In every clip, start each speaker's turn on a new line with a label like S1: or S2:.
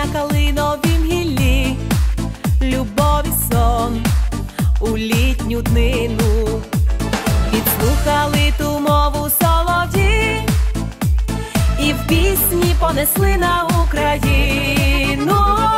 S1: на калиновім гіллі, любові сон у літню днину. Підслухали ту мову солов'ї і в пісні понесли на Україну.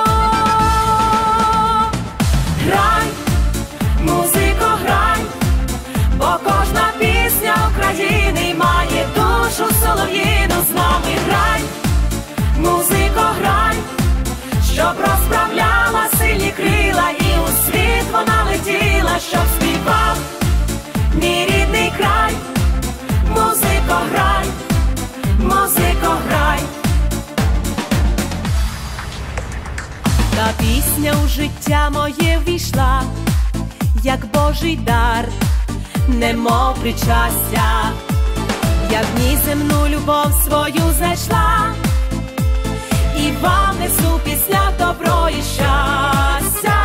S1: Грай, музико, грай, бо кожна пісня України має душу солов'їну. З нами грай, музико, грай, щоб розправляла сильні крила і у світ вона летіла, щоб співав мій рідний край. Музико, грай, музико, грай. Та пісня у життя моє ввійшла, як Божий дар, немов причастя. Я в ній земну любов свою знайшла, і вам несу пісня добро і щастя.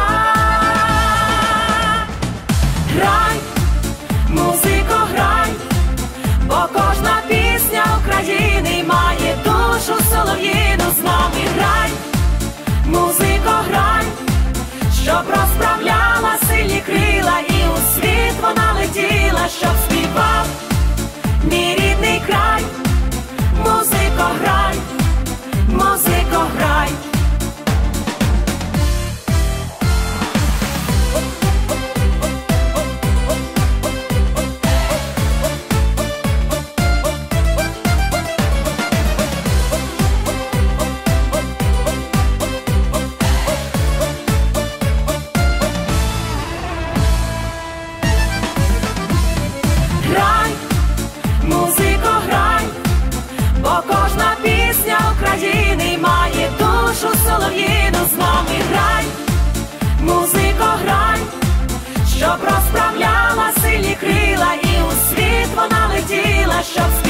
S1: Грай, музико, грай, бо кожна пісня України має душу солов'їну. З нами грай, музико, грай, щоб розправляла сильні крила і у світ вона летіла, щоб співав мій рідний край. Музико, грай, музико, грай. Грай, музико, грай, бо кожна пісня України має душу солов'їну. З нами грай, музико, грай, щоб розправляла сильні крила і у світ вона летіла, щоб